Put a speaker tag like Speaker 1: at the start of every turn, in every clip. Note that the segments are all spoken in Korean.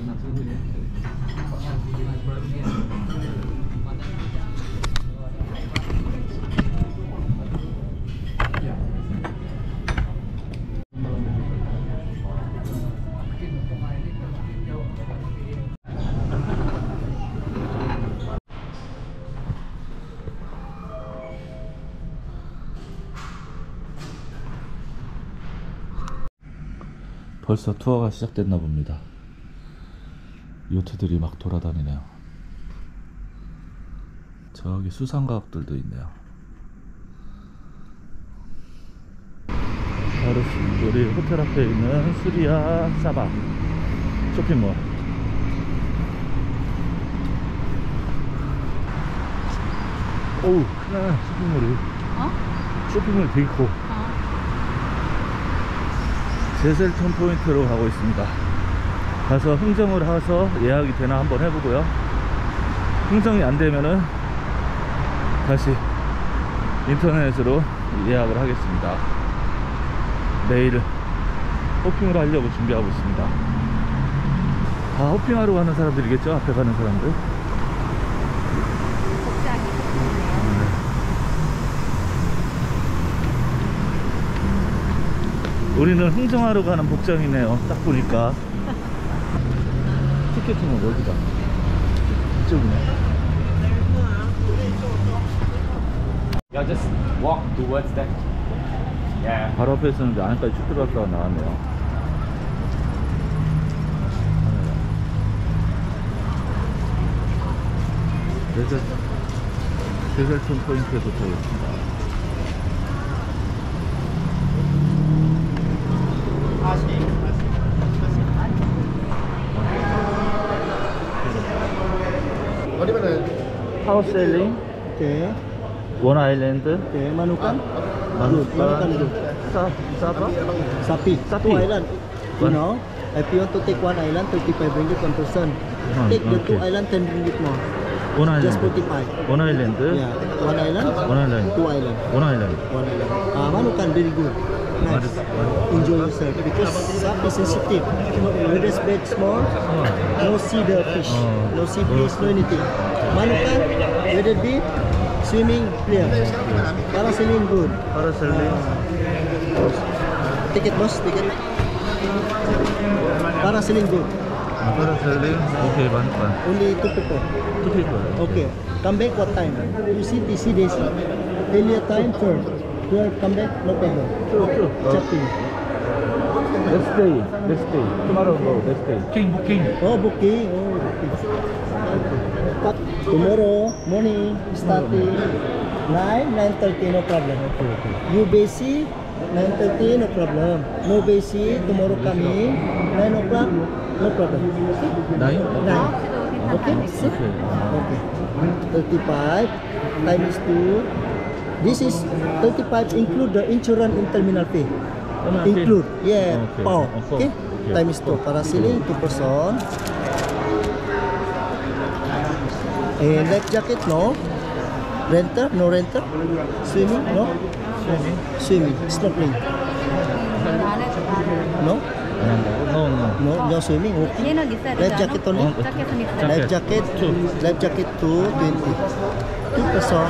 Speaker 1: 벌써 투어가 시작됐나 봅니다. 요트들이 막 돌아다니네요. 저기 수상가옥들도 있네요. 바로 우리 호텔 앞에 있는 수리아 사바 쇼핑몰. 오우, 크네, 쇼핑몰이. 쇼핑몰이 되게 커. 제셀톤 포인트로 가고 있습니다. 가서 흥정을 해서 예약이 되나 한번 해보고요. 흥정이 안 되면은 다시 인터넷으로 예약을 하겠습니다. 내일 호핑을 하려고 준비하고 있습니다. 다 호핑하러 가는 사람들이겠죠? 앞에 가는 사람들. 우리는 흥정하러 가는 복장이네요. 딱 보니까. 티켓팅은 어디다? 이쪽이네.
Speaker 2: Yeah, just walk towards that. Yeah.
Speaker 1: 바로 앞에 있었는데 안에까지 쭉 들어갔다가 나왔네요. 제셀톤 포인트에 도착했습니다. 하우스 셀링.
Speaker 3: Okay.
Speaker 1: 원 아일랜드.
Speaker 3: Okay, Manukan.
Speaker 1: Manukan. Sapa?
Speaker 3: Sapi.
Speaker 1: Sapi.
Speaker 3: 2 island. You
Speaker 1: One.
Speaker 3: know, if you want to take 1 island, 35 ringgit 1 person. Take the 2 island, 10 ringgit more.
Speaker 1: 원 아일랜드.
Speaker 3: Just 45.
Speaker 1: 원 아일랜드.
Speaker 3: Yeah. 1 island.
Speaker 1: 원 아일랜드.
Speaker 3: 2 island.
Speaker 1: 원 아일랜드.
Speaker 3: 1 island. Manukan very good. Nice. Enjoy yourself because Sapi is sensitive. When there's bed small, no see the fish, no see fish, no anything. Manukan, with the deep, swimming clear. Parasailing good.
Speaker 1: 파라셀링.
Speaker 3: Ticket boss, ticket. Parasailing good.
Speaker 1: 파라셀링. 오케이, 만판.
Speaker 3: Only 2 people.
Speaker 1: 투 피플.
Speaker 3: Okay. Come back what time? You see TC days. Earlier time first. Come back, no problem.
Speaker 1: True.
Speaker 3: Chatting.
Speaker 1: Next day. Tomorrow go. Next day. Booking.
Speaker 3: Oh, booking. Oh, booking. Tomorrow morning starting 9:30 no problem.
Speaker 1: Okay.
Speaker 3: You busy 9:30 no problem. No busy tomorrow coming 9 o'clock no problem.
Speaker 1: 나이?
Speaker 3: 9. Okay. Okay. 35 times 2. This is 35 include the insurance and terminal fee. Include. Yeah.
Speaker 1: Okay.
Speaker 3: Power. Okay. Times 2. Parasailing 2 person. And life jacket, no. Renter, no renter. Swimming, no. Swimming, snorkeling. No. No swimming. Okay. Life jacket only. Life jacket 2. Life jacket 220. 2 person.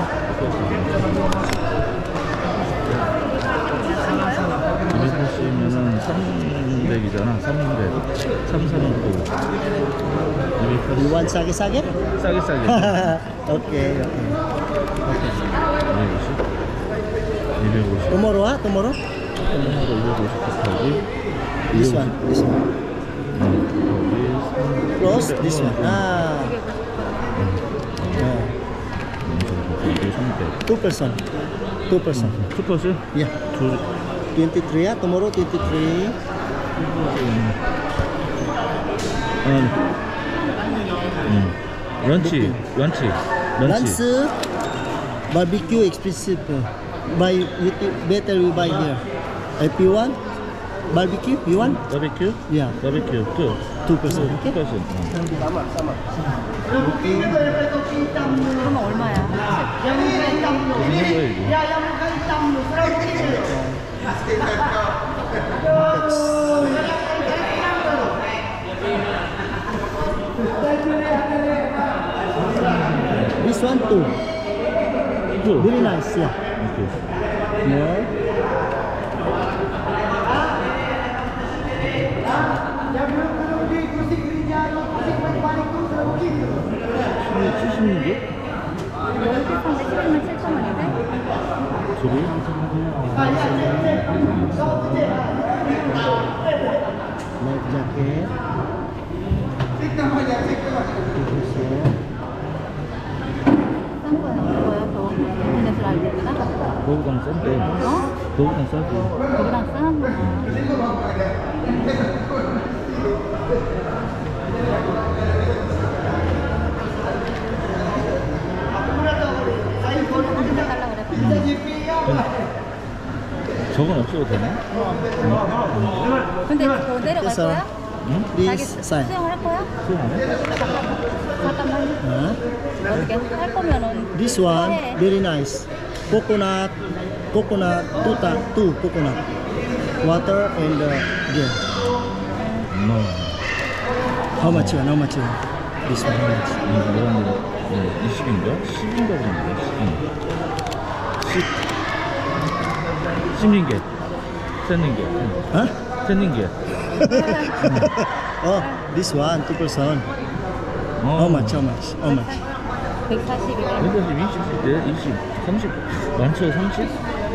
Speaker 1: 여기 보시면은 300이잖아. 300. 339.
Speaker 3: You want sage-sage?
Speaker 1: 싸게.
Speaker 3: Okay.
Speaker 1: 250.
Speaker 3: Tomorrow, tomorrow?
Speaker 1: 250까지.
Speaker 3: This one. Close this one. 2 person. 2 person.
Speaker 1: 투퍼스?
Speaker 3: Yeah. 23 tomorrow 23.
Speaker 1: 런치.
Speaker 3: Lunch barbecue expensive. Buy better we buy here. If you want barbecue, you want?
Speaker 1: 바베큐?
Speaker 3: Yeah.
Speaker 1: 바베큐
Speaker 3: 2 person. Okay.
Speaker 1: 투퍼스.
Speaker 4: 그러면 얼마야?
Speaker 3: two.
Speaker 1: Two.
Speaker 3: Very nice, yeah.
Speaker 1: Okay.
Speaker 3: More.
Speaker 1: 이게 70인데?
Speaker 4: 여기 비싼데 10만 7천 원인데?
Speaker 1: 저기?
Speaker 3: Light jacket.
Speaker 4: 싼 거야, 뭐야? 더 인터넷을 알고 있구나?
Speaker 1: 거기랑 싼데.
Speaker 4: 어?
Speaker 1: 거기랑 싸고.
Speaker 4: 거기랑 싼?
Speaker 1: 저건 없어도 되나?
Speaker 4: 근데 더 내려갈
Speaker 3: 됐어.
Speaker 4: 거야?
Speaker 1: 응?
Speaker 4: 자기
Speaker 3: This side.
Speaker 4: 수영할 거야?
Speaker 1: 수영 안 해?
Speaker 4: 잠깐만요. 어떻게 할 거면은
Speaker 3: This one
Speaker 4: 해.
Speaker 3: very nice. Coconut, two coconut, water and yeah.
Speaker 1: No.
Speaker 3: How much one? How much one? This one how much?
Speaker 1: 내가 20인가? 10인가 그런데 10링게 샌링게
Speaker 3: Huh?
Speaker 1: 샌링게
Speaker 3: Oh, this one 2%. How much? How much? How much?
Speaker 4: 140이면
Speaker 1: 그래서 20, 30 많죠 30?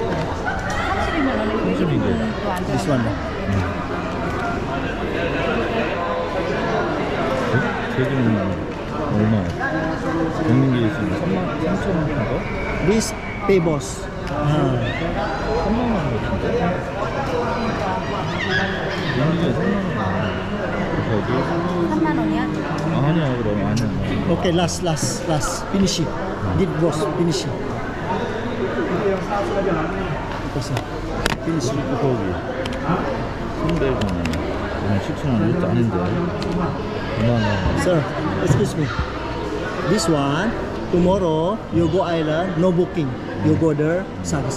Speaker 4: 30이면
Speaker 1: 삼십인데.
Speaker 4: 또안 돼.
Speaker 3: This one.
Speaker 1: 대기는 얼마? 샌링게 있으면 3,000원인가?
Speaker 3: This pay boss.
Speaker 1: 3만 원 같은데? 샌링게 3만 원 어디?
Speaker 4: 3만 원이야?
Speaker 1: 아니야 그럼 아니야
Speaker 3: Okay, last. Finish it. Did boss finish it. Finish it.
Speaker 1: 거기 300원 그냥 10,000원 일도 아닌데 5만원
Speaker 3: Sir, excuse me. This one, tomorrow you go island, no booking. You go there, saga.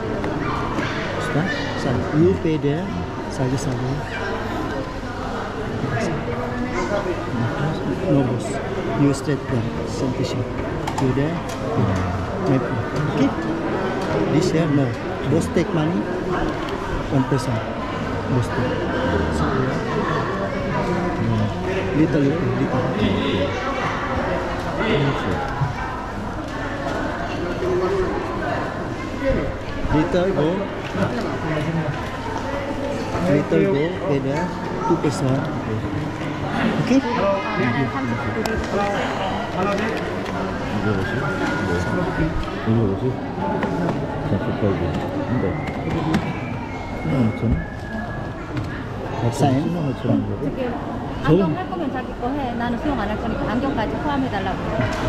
Speaker 3: You pay there, saga. No boss. You straight there, same fishing. You there, maybe. Okay? This here, no. Boss take money, 1%. Boss take. Little. Little go, pay there, 2%. Okay?
Speaker 1: 250? 자, 곱하기 한대 15,000원?
Speaker 3: 사인?
Speaker 1: 105,000원
Speaker 4: 저기 안경 할 거면 자기 거 해. 나는 수영 안 할 거니까 안경까지 포함해 달라고.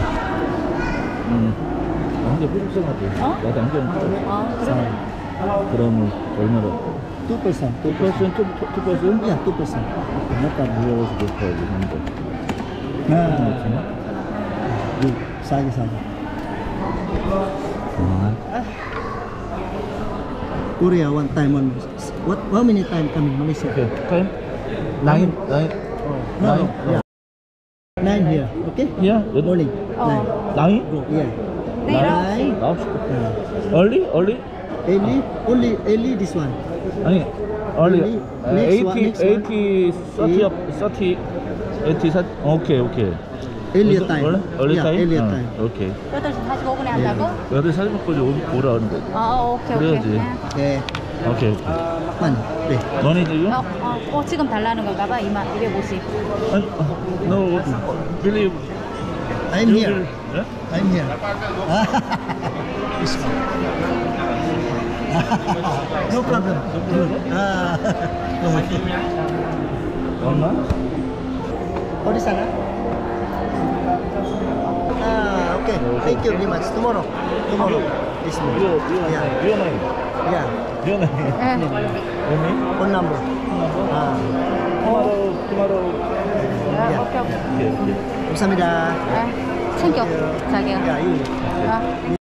Speaker 1: 안경 필요 없어가지고
Speaker 4: 어?
Speaker 1: 나도 안경 필요 없어
Speaker 4: 그러면
Speaker 1: 그러면 얼마로?
Speaker 3: 2%.
Speaker 1: 2%?
Speaker 3: Yeah, 2%.
Speaker 1: 약간 무거워서 곱하기 한대
Speaker 3: 사기. Korea one time on how many time coming Malaysia?
Speaker 1: 오케이 타임? 9?
Speaker 3: No, yeah. 9 here, okay?
Speaker 1: Yeah?
Speaker 3: Morning.
Speaker 4: 어.
Speaker 3: 9.
Speaker 1: 9?
Speaker 3: Go, yeah.
Speaker 4: 내일
Speaker 3: 9.
Speaker 1: 9시
Speaker 3: Yeah.
Speaker 1: early?
Speaker 3: Only this one.
Speaker 1: 아니 early
Speaker 3: Next one,
Speaker 1: 80 오케이
Speaker 3: Earlier time.
Speaker 1: early
Speaker 3: Yeah,
Speaker 1: time?
Speaker 3: earlier time.
Speaker 1: 오케이
Speaker 4: 8시 45분에 한다고?
Speaker 1: 8시 40분까지 오라 하는데
Speaker 4: 오케이.
Speaker 1: 그래야지.
Speaker 3: Okay.
Speaker 1: 오케이
Speaker 3: Man, okay.
Speaker 1: 너네 지금?
Speaker 4: 지금 달라는 건가 봐. 250.
Speaker 1: 아니 no believe
Speaker 3: I'm here.
Speaker 1: 예?
Speaker 3: I'm here. This one. No problem. Good.
Speaker 1: 얼마?
Speaker 3: 어디 사나? Okay. Thank you very much. Tomorrow. This morning. Yeah.
Speaker 1: Your name?
Speaker 3: Yeah.
Speaker 1: Your name?
Speaker 4: 네.
Speaker 1: Your name?
Speaker 3: Phone number.
Speaker 1: Tomorrow
Speaker 4: 오케이.
Speaker 1: 오케이
Speaker 3: 감사합니다.
Speaker 4: 챙겨 자기야.
Speaker 3: Yeah, you.
Speaker 4: 아.